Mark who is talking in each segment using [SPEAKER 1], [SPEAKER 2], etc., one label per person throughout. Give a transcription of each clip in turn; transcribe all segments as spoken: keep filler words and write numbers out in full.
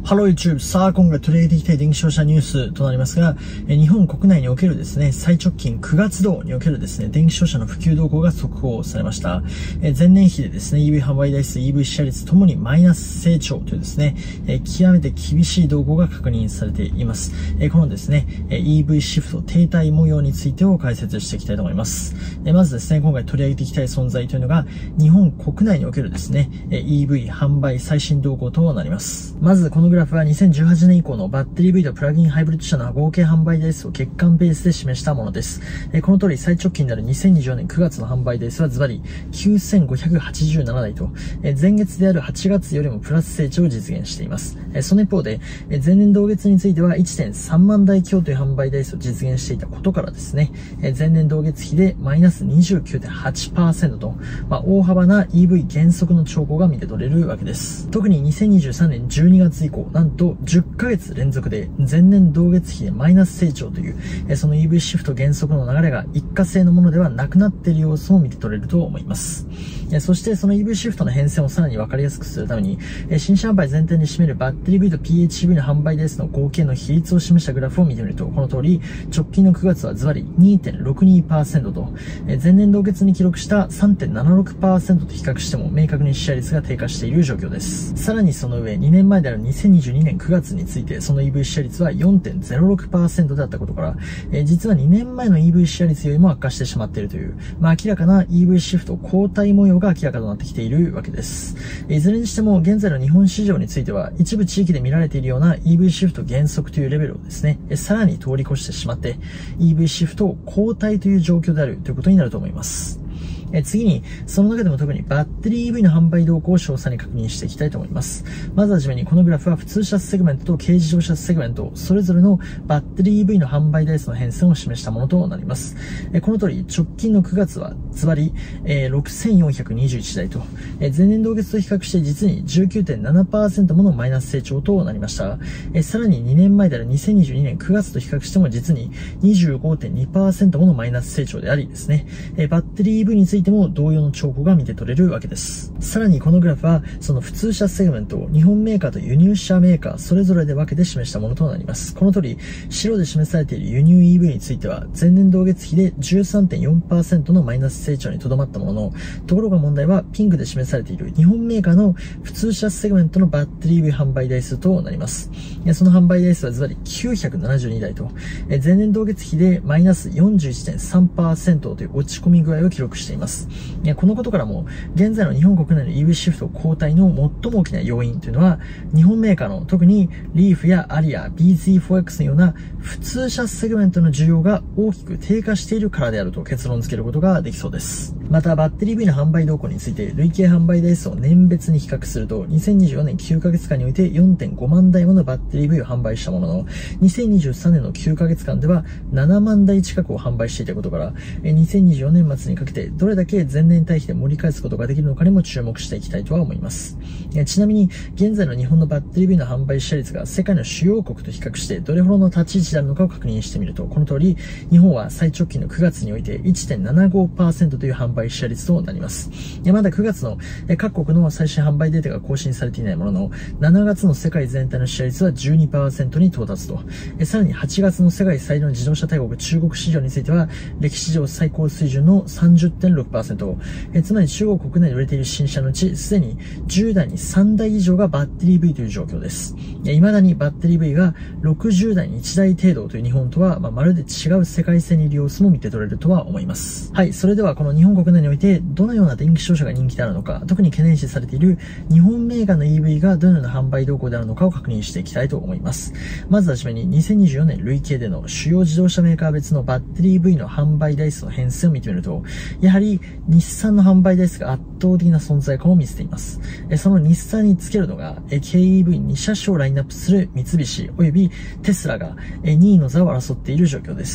[SPEAKER 1] ハロー YouTube。さあ、今回取り上げていきたい電気自動車ニュースとなりますが、え日本国内におけるですね、最直近くがつどうにおけるですね、電気自動車の普及動向が速報されました。え前年比でですね、イーブイ 販売台数、イーブイ シェア率ともにマイナス成長というですね、え極めて厳しい動向が確認されています。えこのですね、イーブイ シフト停滞模様についてを解説していきたいと思います。えまずですね、今回取り上げていきたい存在というのが、日本国内におけるですね、イーブイ 販売最新動向となります。まず、このグラフはにせんじゅうはちねん以降のバッテリー イーブイ とプラグインハイブリッド車の合計販売台数を月間ベースで示したものです。この通り最直近であるにせんにじゅうよねんくがつの販売台数はズバリきゅうせんごひゃくはちじゅうななだいと、前月であるはちがつよりもプラス成長を実現しています。その一方で、前年同月については いってんさんまんだい強という販売台数を実現していたことからですね、前年同月比でマイナス にじゅうきゅうてんはちパーセント と、まあ、大幅な イーブイ 減速の兆候が見て取れるわけです。特ににせんにじゅうさんねんじゅうにがつ以降、なんとじゅっかげつ連続で前年同月比でマイナス成長という、その イーブイ シフト減速の流れが一過性のものではなくなっている様子も見て取れると思います。そしてその イーブイ シフトの変遷をさらに分かりやすくするために、新車販売全体に占めるバッテリー イーブイ と ピーエイチイーブイ の販売台数の合計の比率を示したグラフを見てみると、この通り直近のくがつはズバリ にてんろくにパーセント と、前年同月に記録した さんてんななろくパーセント と比較しても明確にシェア率が低下している状況です。さらにその上、にねんまえであるにせんにじゅうにねんくがつについて、その イーブイ シェア率は よんてんぜろろくパーセント であったことから、えー、実はにねんまえの イーブイ シェア率よりも悪化してしまっているという、まあ、明らかな イーブイ シフト後退模様が明らかとなってきているわけです。えー、いずれにしても現在の日本市場については、一部地域で見られているような イーブイ シフト減速というレベルをですね、えー、さらに通り越してしまって、イーブイ シフト後退という状況であるということになると思います。え次に、その中でも特にバッテリー イーブイ の販売動向を詳細に確認していきたいと思います。まずはじめに、このグラフは普通車セグメントと軽自動車セグメント、それぞれのバッテリー イーブイ の販売台数の変遷を示したものとなります。えこの通り、直近のくがつは、ズバリ、えー、ろくせんよんひゃくにじゅういちだいと、え前年同月と比較して実に じゅうきゅうてんななパーセント ものマイナス成長となりました。えさらににねんまえであるにせんにじゅうにねんくがつと比較しても実に にじゅうごてんにパーセント ものマイナス成長でありですね、えバッテリー イーブイ についても同様の兆候が見て取れるわけです。さらにこのグラフは、その普通車セグメントを日本メーカーと輸入車メーカーそれぞれで分けて示したものとなります。この通り、白で示されている輸入 イーブイ については、前年同月比で じゅうさんてんよんパーセント のマイナス成長にとどまったものの、ところが問題はピンクで示されている日本メーカーの普通車セグメントのバッテリー イーブイ 販売台数となります。その販売台数はズバリきゅうひゃくななじゅうにだいと、前年同月比でマイナス よんじゅういちてんさんパーセント という落ち込み具合を記録しています。このことからも、現在の日本国内の イーブイ シフト後退の最も大きな要因というのは、日本メーカーの特にリーフやアリア、ビーゼットフォーエックス のような普通車セグメントの需要が大きく低下しているからであると結論付けることができそうです。また、バッテリー イーブイ の販売動向について、累計販売台数を年別に比較すると、にせんにじゅうよねんきゅうかげつかんにおいて よんてんごまんだいものバッテリー イーブイ を販売したものの、にせんにじゅうさんねんのきゅうかげつかんではななまんだい近くを販売していたことから、にせんにじゅうよねん末にかけてどれだけ前年対比で盛り返すことができるのかにも注目していきたいとは思います。ちなみに、現在の日本のバッテリー イーブイ の販売シェア率が世界の主要国と比較してどれほどの立ち位置であるのかを確認してみると、この通り、日本は最直近のくがつにおいて いってんななごパーセント という販売シェア率となります。まだくがつの各国の最新販売データが更新されていないものの、しちがつの世界全体のシェア率は じゅうにパーセント に到達と、さらにはちがつの世界最大の自動車大国中国市場については、歴史上最高水準の さんじゅってんろくパーセント、つまり中国国内で売れている新車のうち、すでにじゅうだいにさんだい以上がバッテリー イーブイ という状況です。未だにバッテリー イーブイ がろくじゅうだいにいちだい程度という日本とは、まあ、まるで違う世界線にいる様子も見て取れるとは思います。はい、それではこの日本国内においてどのような電気自動車が人気であるのか、特に懸念視されている日本メーカーの イーブイ がどのような販売動向であるのかを確認していきたいと思います。まずはじめににせんにじゅうよねん累計での主要自動車メーカー別のバッテリー イーブイ の販売台数の変遷を見てみると、やはり日産の販売台数が圧倒的な存在感を見せています。その日産につけるのが、軽 イーブイに 車種をラインナップする三菱及びテスラがにいの座を争っている状況です。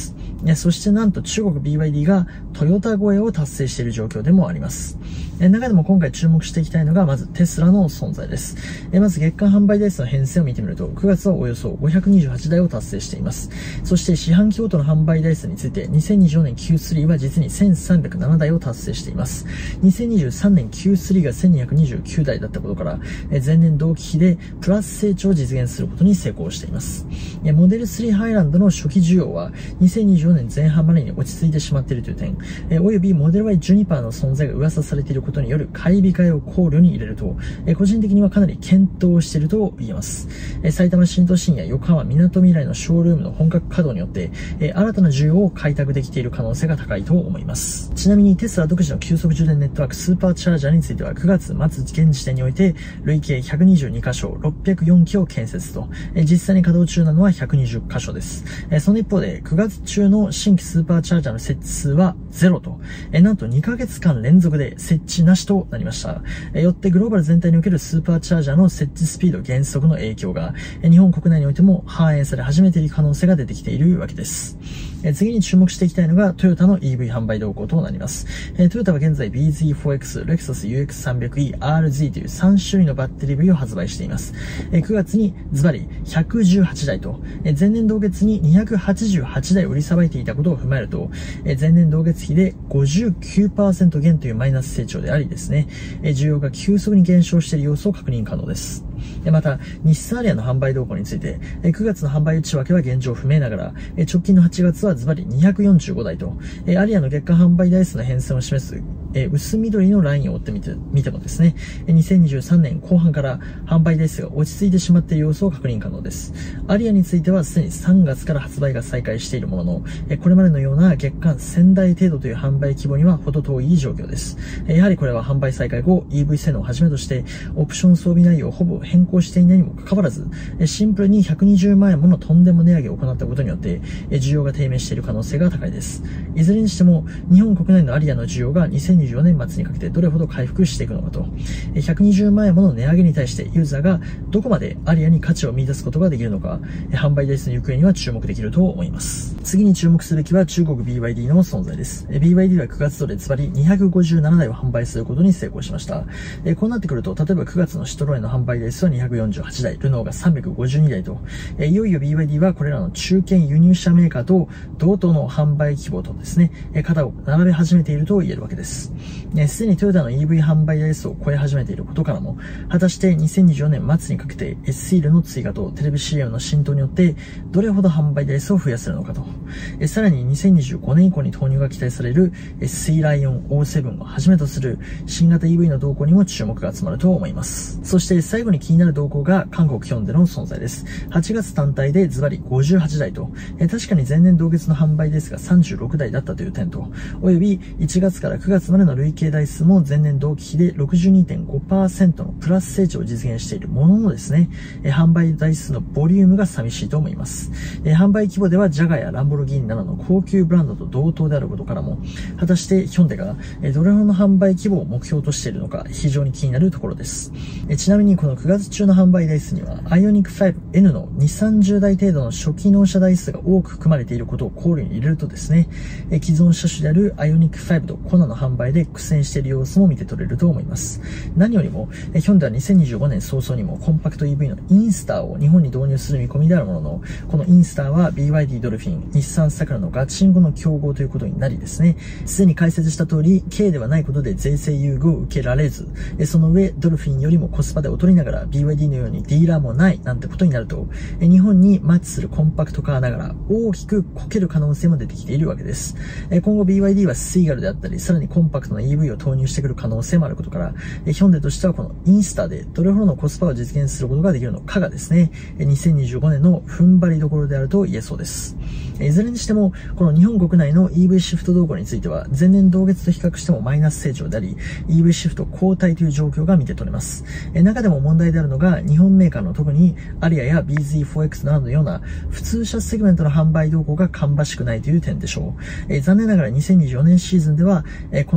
[SPEAKER 1] そしてなんと中国 ビーワイディー がトヨタ超えを達成している状況でもあります。中でも今回注目していきたいのがまずテスラの存在です。まず月間販売台数の編成を見てみると、くがつはおよそごひゃくにじゅうはちだいを達成しています。そして四半期ごとの販売台数について、にせんにじゅうよねん キュースリー は実にせんさんびゃくななだいを達成しています。にせんにじゅうさんねん キュースリー がせんにひゃくにじゅうきゅうだいだったことから、前年同期比でプラス成長を実現することに成功しています。モデルスリーハイランドの初期需要はにせんにじゅうよねんぜん半までに落ち着いてしまっているという点、およびモデル Y ジュニパーの存在が噂されていることによる買い控えを考慮に入れると、個人的にはかなり検討していると言えます。埼玉新都心や横浜みなとみらいのショールームの本格稼働によって新たな需要を開拓できている可能性が高いと思います。ちなみにテスラ独自の急速充電ネットワークスーパーチャージャーについてはくがつ末現時点において累計ひゃくにじゅうにかしょろっぴゃくよんきを建設と、実際に稼働中なのはひゃくにじゅっかしょです。その一方でくがつ中の新規スーパーチャージャーの設置数はゼロと、なんとにかげつかん連続で設置なしとなりました。よってグローバル全体におけるスーパーチャージャーの設置スピード減速の影響が日本国内においても反映され始めている可能性が出てきているわけです。次に注目していきたいのがトヨタの イーブイ 販売動向となります。トヨタは現在 ビーゼットフォーエックス、レクサス ユーエックスさんびゃくイー、アールゼット というさんしゅるいのバッテリー類を発売しています。くがつにズバリひゃくじゅうはちだいと、前年同月ににひゃくはちじゅうはちだい売りさばいていたことを踏まえると、前年同月比で ごじゅうきゅうパーセント 減というマイナス成長でありですね、需要が急速に減少している様子を確認可能です。また、日産アリアの販売動向について、くがつの販売内訳は現状不明ながら、直近のはちがつはズバリにひゃくよんじゅうごだいと、アリアの月間販売台数の変遷を示す、薄緑のラインを追ってみて、見てもですね、にせんにじゅうさんねんこう半から販売台数が落ち着いてしまっている様子を確認可能です。アリアについてはすでにさんがつから発売が再開しているものの、これまでのような月間せんだい程度という販売規模には程遠い状況です。やはりこれは販売再開後、イーブイ 性能をはじめとして、オプション装備内容をほぼ変更していないにもかかわらず、シンプルにひゃくにじゅうまんえんものとんでも値上げを行ったことによって、需要が低迷している可能性が高いです。いずれにしても、日本国内のアリアの需要がにせんにじゅうよねん末にかけてどれほど回復していくのかと、ひゃくにじゅうまんえんもの値上げに対してユーザーがどこまでアリアに価値を見出すことができるのか、販売台数の行方には注目できると思います。次に注目すべきは中国 ビーワイディー の存在です。ビーワイディー はくがつ度でズバリにひゃくごじゅうななだいを販売することに成功しました。こうなってくると、例えばくがつのシトロエンの販売台数はにひゃくよんじゅうはちだい、ルノーがさんびゃくごじゅうにだいと、いよいよ ビーワイディー はこれらの中堅輸入車メーカーと同等の販売規模とですね、肩を並べ始めていると言えるわけです。すでにトヨタの イーブイ 販売台数を超え始めていることからも、果たしてにせんにじゅうよねん末にかけて エス シールの追加とテレビ シーエム の浸透によってどれほど販売台数を増やせるのかと、さらににせんにじゅうごねん以降に投入が期待される シー ライオン オーセブン をはじめとする新型 イーブイ の動向にも注目が集まると思います。そして最後に気になる動向が韓国ヒョンデの存在です。はちがつ単体でズバリごじゅうはちだいと、確かに前年同月の販売ですがさんじゅうろくだいだったという点と、およびいちがつからくがつまでの累計台数も前年同期比で ろくじゅうにてんごパーセント のプラス成長を実現しているもののですね、販売台数のボリュームが寂しいと思います。販売規模ではジャガやランボルギーニなどの高級ブランドと同等であることからも、果たしてヒョンデがどれほどの販売規模を目標としているのか非常に気になるところです。ちなみにこのくがつ中の販売台数には アイオニックファイブエヌ のにじゅう、さんじゅうだい程度の初期納車台数が多く含まれていることを考慮に入れるとですね、既存車種である アイオニックファイブ とコナの販売で苦戦している様子も見て取れると思います。何よりも、ヒョンデはにせんにじゅうごねん早々にもコンパクト イーブイ のインスターを日本に導入する見込みであるものの、このインスターは ビーワイディー ドルフィン、日産サクラのガチンコの競合ということになりですね、すでに解説した通り、軽ではないことで税制優遇を受けられず、その上、ドルフィンよりもコスパで劣りながら ビーワイディー のようにディーラーもないなんてことになると、日本にマッチするコンパクトカーながら大きくこける可能性も出てきているわけです。今後 ビーワイディー はスイガルであったり、さらにコンパクトな イーブイ を投入してくる可能性もあることから、ヒョンデとしてはこのインスターでどれほどのコスパを実現することができるのかがですね、にせんにじゅうごねんの踏ん張りどころであると言えそうです。いずれにしても、この日本国内の イーブイ シフト動向については、前年同月と比較してもマイナス成長であり、イーブイ シフト後退という状況が見て取れます。中でも問題であるのが、日本メーカーの特にアリアや ビーゼットフォーエックス などのような普通車セグメントの販売動向が芳しくないという点でしょう。残念ながらにせんにじゅうよねんシーズンでは、この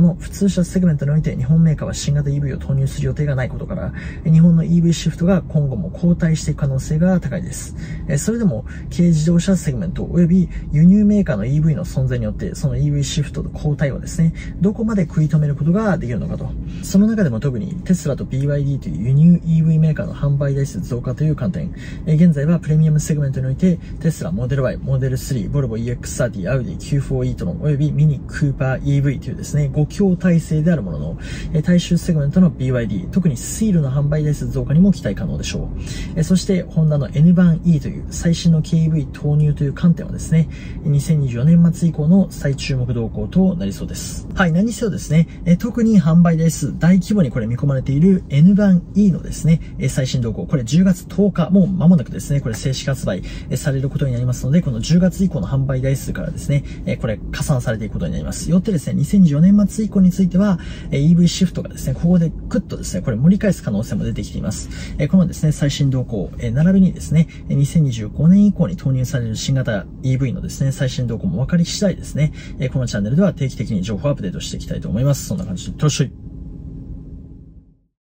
[SPEAKER 1] の普通車セグメントにおいて日本メーカーは新型 イーブイ を投入する予定がないことから、日本の イーブイ シフトが今後も後退していく可能性が高いです。それでも軽自動車セグメント及び輸入メーカーの イーブイ の存在によってその イーブイ シフトと後退をですね、どこまで食い止めることができるのかと。その中でも特にテスラと ビーワイディー という輸入 イーブイ メーカーの販売台数増加という観点、現在はプレミアムセグメントにおいてテスラ、モデル Y、モデルスリー、ボルボ イーエックスサーティー、アウディ、キューフォーイー トロン及びミニ、クーパー イーブイ というですね、ご強体制であるものの、大衆セグメントの ビーワイディー、特にスイールの販売台数増加にも期待可能でしょう。そして、ホンダの N 版 E という最新の ケーイーブイ 投入という観点はですね、にせんにじゅうよねん末以降の最注目動向となりそうです。はい、何にせよですね、特に販売台数大規模にこれ見込まれている N 版 E のですね、最新動向、これじゅうがつとおか、もう間もなくですね、これ正式発売されることになりますので、このじゅうがつ以降の販売台数からですね、これ加算されていくことになります。よってですね、にせんにじゅうよねん末以降については、イーブイ シフトがですね、ここでクッとですね、これ盛り返す可能性も出てきています。このですね、最新動向、並びにですね、にせんにじゅうごねん以降に投入される新型 イーブイ のですね、最新動向も分かり次第ですね、このチャンネルでは定期的に情報アップデートしていきたいと思います。そんな感じで、よろしく。